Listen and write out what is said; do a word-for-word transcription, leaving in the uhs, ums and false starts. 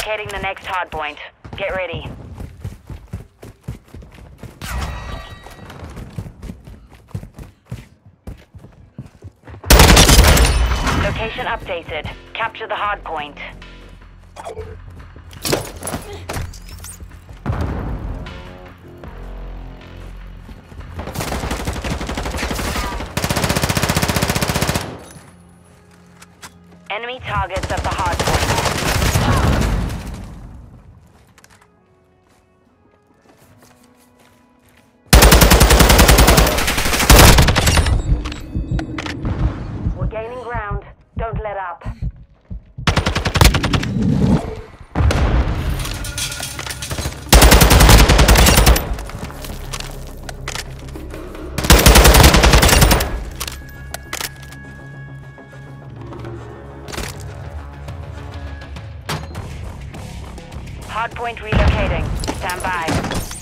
Locating the next hardpoint. Get ready. Location updated. Capture the hardpoint. Enemy targets at the hardpoint. We're gaining ground. Don't let up. Hardpoint relocating. Stand by.